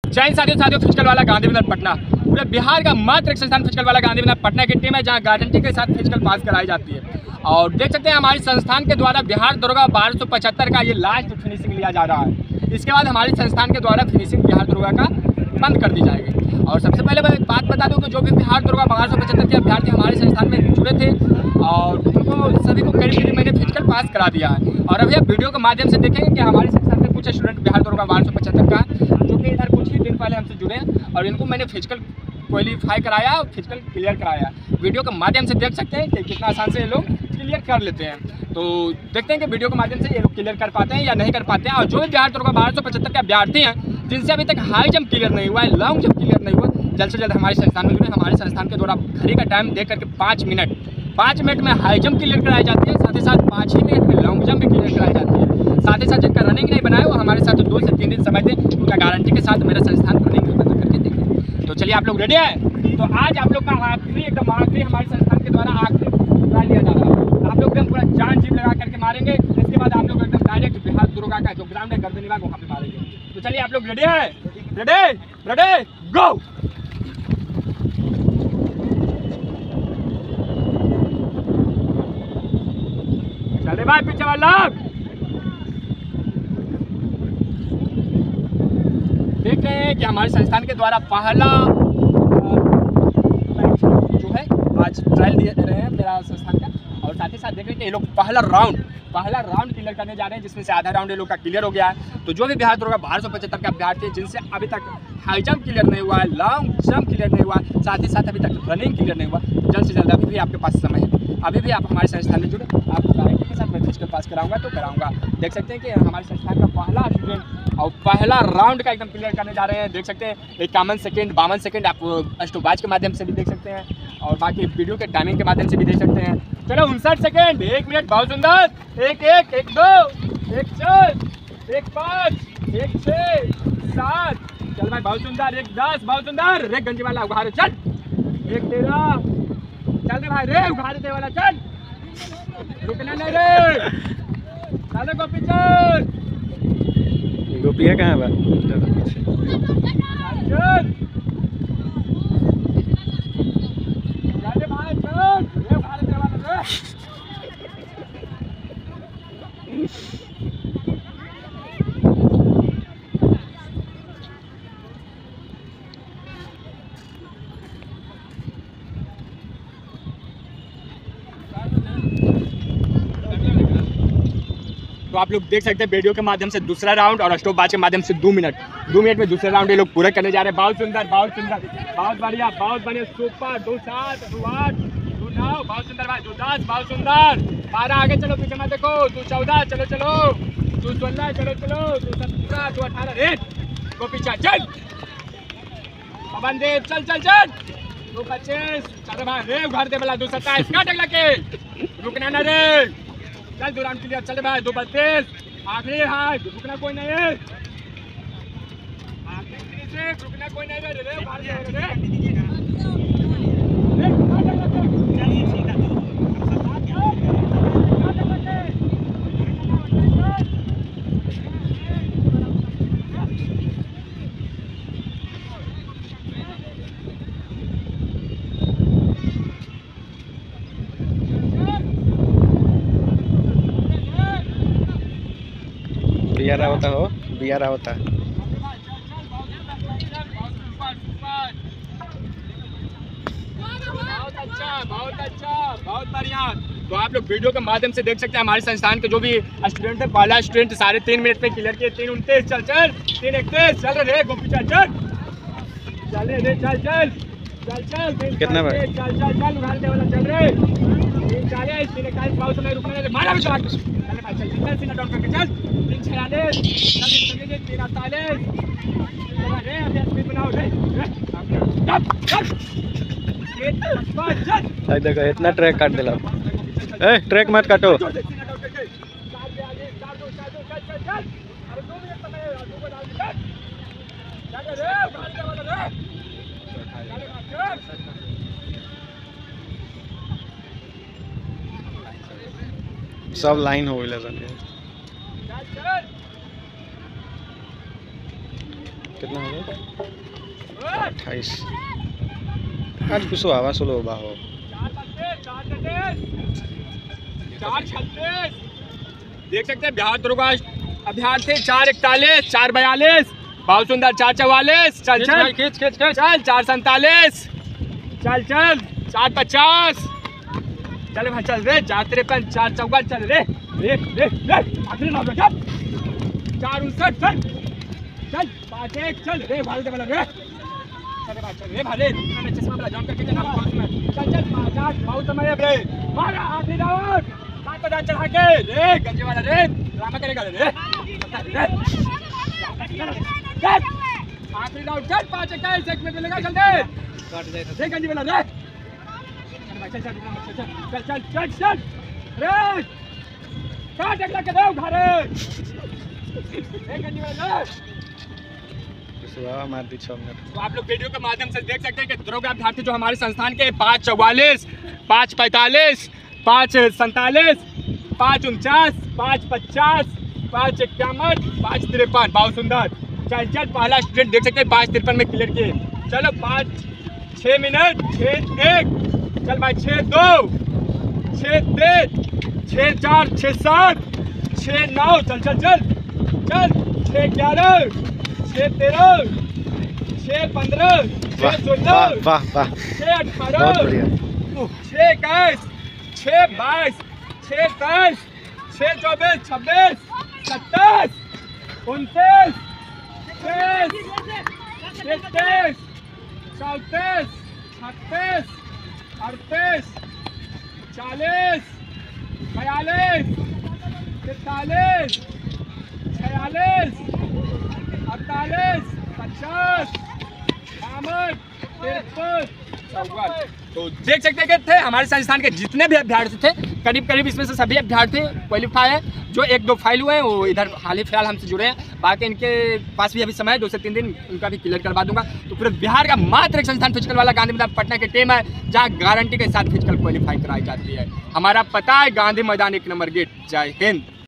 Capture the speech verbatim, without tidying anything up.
जय हिंद साथियों साथियों फिजिकल वाला गांधीनगर पटना पूरे बिहार का मात्र एक संस्थान फिजिकल वाला गांधीनगर पटना की टीम है जहां गारंटी के साथ फिजिकल पास कराई जाती है। और देख सकते हैं हमारी संस्थान के द्वारा बिहार दरोगा बारह सौ पचहत्तर का ये लास्ट फिनिशिंग लिया जा रहा है। इसके बाद हमारी संस्थान के द्वारा फिनिशिंग बिहार दरोगा का बंद कर दी जाएगी। और सबसे पहले मैं बात बता दूं कि जो भी बिहार दरोगा बारह सौ पचहत्तर के अभ्यर्थी हमारे संस्थान में जुड़े थे और उनको सभी को करीब करीब मैंने फिजिकल पास करा दिया है। और अभी आप वीडियो के माध्यम से देखेंगे कि हमारे संस्थान में कुछ स्टूडेंट बिहार दरोगा बारह सौ पचहत्तर का जो कि इधर कुछ ही दिन पहले हमसे जुड़े हैं और इनको मैंने फिजिकल क्वालिफाई कराया और फिजिकल क्लियर कराया। वीडियो के माध्यम से देख सकते हैं कि कितना आसान से ये लोग क्लियर कर लेते हैं। तो देखते हैं कि वीडियो के माध्यम से ये लोग क्लियर कर पाते हैं या नहीं कर पाते हैं। और जो भी बिहार दरोगा बारह सौ पचहत्तर के अभ्यर्थी हैं जिनसे अभी तक हाई जंप क्लियर नहीं हुआ है, लॉन्ग जंप क्लियर नहीं हुआ, जल्द से जल्द हमारे संस्थान में जुड़े। हमारे संस्थान के द्वारा घड़ी का टाइम देख करके पाँच मिनट पाँच मिनट में हाई जंप क्लियर कराई जाती है, साथ ही साथ पाँच ही मिनट में लॉन्ग जंप भी क्लियर कराई जाती है। साथ ही साथ जिनका रनिंग नहीं बनाया वो हमारे साथ दो से तीन दिन समय दें, उनका गारंटी के साथ मेरा संस्थान रनिंग भी बना करके देखें। तो चलिए आप लोग रेडी हैं? तो आज आप लोग का आखिरी एकदम आखिरी हमारे संस्थान के द्वारा आखिरी ट्रायल लिया जा रहा है। आप लोग एकदम पूरा जान जीव लगा करके मारेंगे। इसके बाद आप लोग एकदम डायरेक्ट बिहार दरोगा का जो ग्राउंड है गर्दनी बाग वहाँ पे मारेंगे। तो चलिए आप लोग रेडी हैं? Ready ready go. चले भाई पीछे वाला देख रहे हैं कि हमारे संस्थान के द्वारा पहला जो है आज ट्रायल दिए दे रहे हैं मेरा संस्थान का। और साथ ही साथ देख रहे हैं कि ये लोग पहला राउंड पहला राउंड क्लियर करने जा रहे हैं जिसमें से आधा राउंड ये लोग का क्लियर हो गया है। तो जो भी बिहार दरोगा बारह सौ पचहत्तर के अभ्यर्थी जिनसे अभी तक हाई जंप क्लियर नहीं हुआ है, लॉन्ग जंप क्लियर नहीं हुआ, साथ ही साथ अभी तक रनिंग क्लियर नहीं हुआ, जल्द से जल्द अभी भी आपके पास समय है, अभी भी आप हमारे संस्थान में जुड़े। आपको गारंटी के साथ मैं फिजिकल पास कराऊंगा तो कराऊंगा। देख सकते हैं कि हमारे संस्थान का पहला स्टूडेंट और पहला राउंड का एकदम क्लियर करने जा रहे हैं। देख सकते हैं इक्यावन सेकेंड बावन सेकेंड आप स्टॉपवॉच के माध्यम से भी देख सकते हैं और बाकी वीडियो के टाइमिंग के माध्यम से भी देख सकते हैं। चलो उनसठ सेकेंड, एक मिनट, बहुत सुंदर, एक एक एक दो, एक चार, एक पाँच, एक छः, सात, चल भाई बहुत सुंदर, एक दस, बहुत सुंदर, एक गंजी वाला उघारे चल, एक तेरह, चल रे भाई रे उघारे दे वाला चल, रुकना नहीं रे, चलो गोपी चल, गोपिया कहाँ है? चल चल भाई चल, रे उघारे दे वाला रे। तो आप लोग देख सकते हैं वीडियो के माध्यम से दूसरा राउंड और स्टॉपवॉच के माध्यम से दो मिनट दो मिनट में दूसरा राउंड ये लोग पूरा करने जा रहे हैं। बहुत सुंदर बहुत सुंदर बहुत बढ़िया बहुत बढ़िया सुपर, दो सात दो आठ दो नौ, बहुत सुंदर भाई, दो दस, बहुत सुंदर, बारह, आगे चलो पीछे मत देखो, दो चौदह, चलो चलो, दो सोलह, चलो चलो, दो सत्रह, दो अठारह, रेड दो पीछा चल, पवन देव चल चल चल, दो पच्चीस, चलो भाई रे उघार दे वाला, दो सत्ताईस, काट लगे रुकना ना रे, चल दो राउंड क्लियर, चल भाई, दो बत्तीस, आखिरी है, रुकना कोई नहीं है, आखिरी से रुकना कोई नहीं है, रे उघार दे रे, बियारा होता हो बियारा होता बहुत अच्छा बहुत अच्छा बहुत बढ़िया। तो आप लोग वीडियो के माध्यम से देख सकते हैं हमारे संस्थान के जो भी स्टूडेंट है, पहला स्टूडेंट साढ़े तीन मिनट पे क्लियर किए, तीन उनतीस, चल चल, तीन इकतीस, चल रे गोपी चल चल चल रे चल चल चल चल, कितना बार चल चल चल उघार दे वाला चल रे, तीन चालीस, तीन इकतालीस, बहुत समय रुकने दे, मारा भी चल चल भाई चल चल सीना डाउन करके चल, तीन छियालीस, चल तीन अड़तालीस, चल रे अभी स्पीड बनाओ रे, चल चल देखो इतना ट्रैक काट दिला। ए ट्रैक मत काटो। सब लाइन हो गई। कितना हो गया? अट्ठाईस। आज कुछ आवा सोलो बाहो। चार छत्तीस। देख सकते हैं बिहार दुर्गा अभियान थे चार इकतालीस, चार बयालीस, बहुत सुंदर चार चौवालीस, चल चल खींच खींच खींच चल चार सैंतालीस, चल चल चार पचास, चल भाई चल रे चार तिरपन, चार चौवन चल रे रे रे रे आखिरी नौ चल चार उनसठ चल चल पाँच एक चल रे भाई वाला रे चल भाई चल रे भाई रे चश्मा वाला जॉन करके चल चल चल पाँच आठ बहुत समय रे मारा आखिरी राउंड सात पचास चढ़ा के रे गंजे वाला रे ड्रामा करेगा रे आखिरी राउंड चल पाँच इक्कीस एक मिनट मिलेगा चल दे काट जाए रे गंजे वाला रे चल चल चल चल चल चल रे काट एक लग दे उठा रे रे गंजे वाला मार दी छह मिनट। तो आप लोग वीडियो के माध्यम से देख सकते हैं कि दरोगा अभ्यर्थी जो हमारे संस्थान के पाँच चौवालीस, पाँच पैंतालीस, पाँच सैंतालीस, पाँच उनचास, पाँच पचास, पाँच इक्यावन, पाँच तिरपन बहुत सुंदर चल चल पहला स्टूडेंट देख सकते हैं पाँच तिरपन में क्लियर किए। चलो पाँच छः मिनट छः एक चल भाई छः दो छः तीन छः चार छः सात छः नौ चल चल चल चल छः ग्यारह छः तेरह छः पंद्रह छः सोलह वाह वाह छः अठारह बहुत बढ़िया। छः इक्कीस छः बाईस छः तेईस छः चौबीस छब्बीस सत्ताईस उनतीस तीस इकतीस चौंतीस छत्तीस अड़तीस चालीस बयालीस तैंतालीस छियालीस अड़तालीस पचास बावन तिरपन चौवन। तो देख सकते हैं थे हमारे संस्थान के जितने भी अभ्यर्थी थे करीब करीब इसमें से सभी अभ्यर्थी क्वालिफाई है। जो एक दो फाइल हुए हैं वो इधर हाल ही फिलहाल हमसे जुड़े हैं, बाकी इनके पास भी अभी समय है दो से तीन दिन उनका भी क्लियर करवा दूंगा। तो पूरे बिहार का मात्र एक संस्थान फिजिकल वाला गांधी मैदान पटना की टीम है जहाँ गारंटी के साथ फिजिकल क्वालिफाई कराई जाती है। हमारा पता है गांधी मैदान एक नंबर गेट। जय हिंद।